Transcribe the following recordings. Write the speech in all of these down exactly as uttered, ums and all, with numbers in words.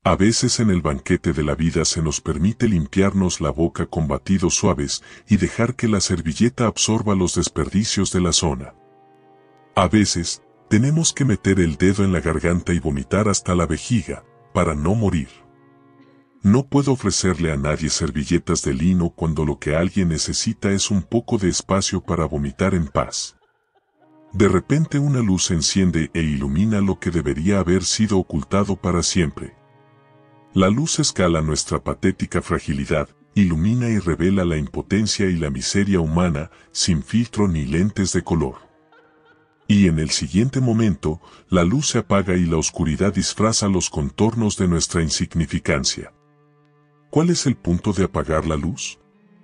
A veces en el banquete de la vida se nos permite limpiarnos la boca con batidos suaves y dejar que la servilleta absorba los desperdicios de la zona. A veces, tenemos que meter el dedo en la garganta y vomitar hasta la vejiga, para no morir. No puedo ofrecerle a nadie servilletas de lino cuando lo que alguien necesita es un poco de espacio para vomitar en paz. De repente una luz se enciende e ilumina lo que debería haber sido ocultado para siempre. La luz escala nuestra patética fragilidad, ilumina y revela la impotencia y la miseria humana, sin filtro ni lentes de color. Y en el siguiente momento, la luz se apaga y la oscuridad disfraza los contornos de nuestra insignificancia. ¿Cuál es el punto de apagar la luz?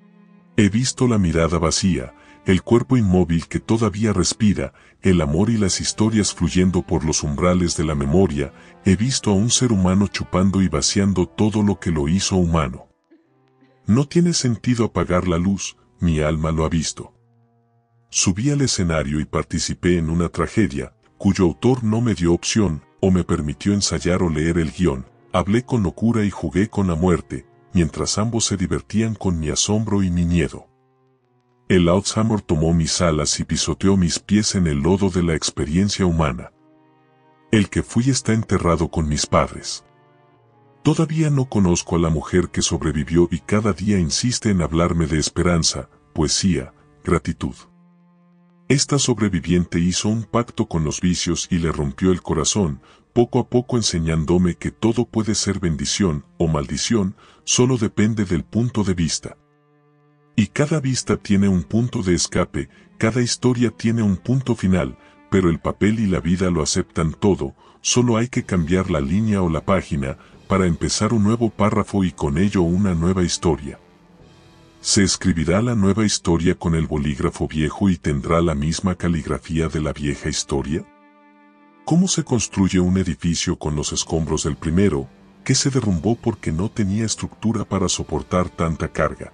He visto la mirada vacía, el cuerpo inmóvil que todavía respira, el amor y las historias fluyendo por los umbrales de la memoria. He visto a un ser humano chupando y vaciando todo lo que lo hizo humano. No tiene sentido apagar la luz, mi alma lo ha visto. Subí al escenario y participé en una tragedia, cuyo autor no me dio opción, o me permitió ensayar o leer el guión. Hablé con locura y jugué con la muerte, mientras ambos se divertían con mi asombro y mi miedo. El Alzheimer tomó mis alas y pisoteó mis pies en el lodo de la experiencia humana. El que fui está enterrado con mis padres. Todavía no conozco a la mujer que sobrevivió y cada día insiste en hablarme de esperanza, poesía, gratitud. Esta sobreviviente hizo un pacto con los vicios y le rompió el corazón, poco a poco enseñándome que todo puede ser bendición o maldición, solo depende del punto de vista. Y cada vista tiene un punto de escape, cada historia tiene un punto final, pero el papel y la vida lo aceptan todo, solo hay que cambiar la línea o la página, para empezar un nuevo párrafo y con ello una nueva historia. ¿Se escribirá la nueva historia con el bolígrafo viejo y tendrá la misma caligrafía de la vieja historia? ¿Cómo se construye un edificio con los escombros del primero, que se derrumbó porque no tenía estructura para soportar tanta carga?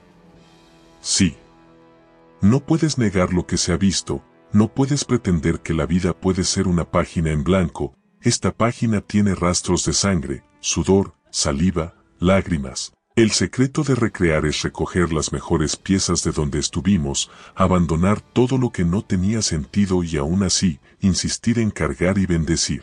Sí. No puedes negar lo que se ha visto, no puedes pretender que la vida puede ser una página en blanco. Esta página tiene rastros de sangre, sudor, saliva, lágrimas. El secreto de recrear es recoger las mejores piezas de donde estuvimos, abandonar todo lo que no tenía sentido y aún así, insistir en cargar y bendecir.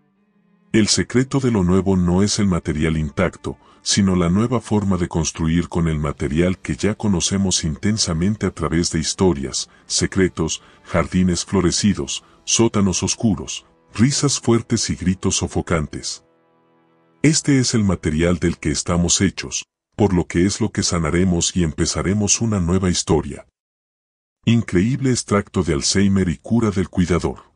El secreto de lo nuevo no es el material intacto, sino la nueva forma de construir con el material que ya conocemos intensamente a través de historias, secretos, jardines florecidos, sótanos oscuros, risas fuertes y gritos sofocantes. Este es el material del que estamos hechos, por lo que es lo que sanaremos y empezaremos una nueva historia. Increíble extracto de Alzheimer y cura del cuidador.